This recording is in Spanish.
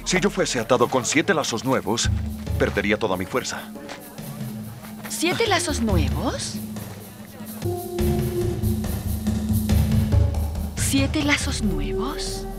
Si yo fuese atado con 7 lazos nuevos, perdería toda mi fuerza. ¿7 lazos nuevos? ¿7 lazos nuevos?